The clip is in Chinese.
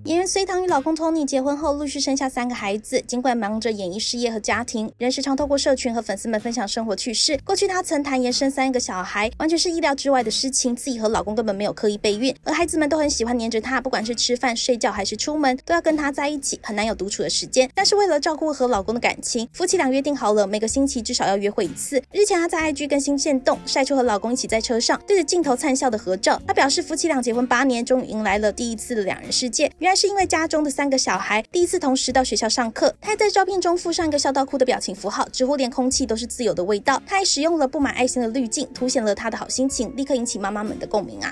演员隋棠与老公 Tony 结婚后，陆续生下3个孩子。尽管忙着演艺事业和家庭，仍时常透过社群和粉丝们分享生活趣事。过去她曾坦言生3个小孩，完全是意料之外的事情，自己和老公根本没有刻意备孕，而孩子们都很喜欢黏着她，不管是吃饭、睡觉还是出门，都要跟她在一起，很难有独处的时间。但是为了照顾和老公的感情，夫妻俩约定好了，每个星期至少要约会1次。日前她在 IG 更新限动，晒出和老公一起在车上对着镜头灿笑的合照。她表示夫妻俩结婚8年，终于迎来了第一次的2人世界。原来是因为家中的3个小孩第一次同时到学校上课，她还在照片中附上一个笑到哭的表情符号，几乎连空气都是自由的味道。她还使用了布满爱心的滤镜，凸显了她的好心情，立刻引起妈妈们的共鸣啊。